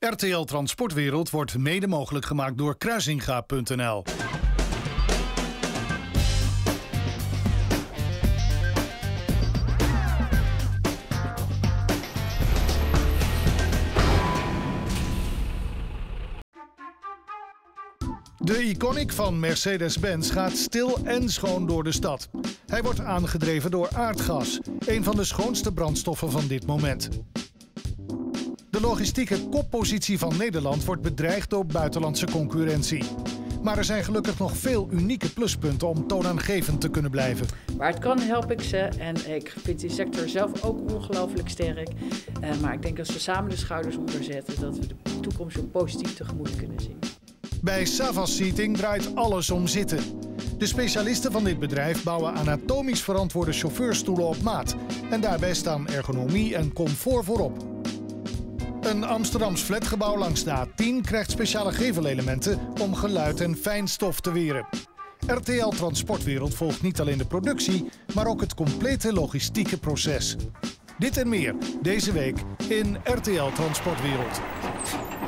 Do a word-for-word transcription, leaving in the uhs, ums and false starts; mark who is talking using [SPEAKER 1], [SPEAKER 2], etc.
[SPEAKER 1] R T L Transportwereld wordt mede mogelijk gemaakt door Kruisinga punt n l. De Iconic van Mercedes-Benz gaat stil en schoon door de stad. Hij wordt aangedreven door aardgas, een van de schoonste brandstoffen van dit moment. De logistieke koppositie van Nederland wordt bedreigd door buitenlandse concurrentie. Maar er zijn gelukkig nog veel unieke pluspunten om toonaangevend te kunnen blijven.
[SPEAKER 2] Waar het kan help ik ze en ik vind die sector zelf ook ongelooflijk sterk. Uh, maar ik denk als we samen de schouders onder zetten dat we de toekomst ook positief tegemoet kunnen zien.
[SPEAKER 1] Bij Savas Seating draait alles om zitten. De specialisten van dit bedrijf bouwen anatomisch verantwoorde chauffeurstoelen op maat. En daarbij staan ergonomie en comfort voorop. Een Amsterdams flatgebouw langs de A tien krijgt speciale gevelelementen om geluid en fijnstof te weren. R T L Transportwereld volgt niet alleen de productie, maar ook het complete logistieke proces. Dit en meer deze week in R T L Transportwereld.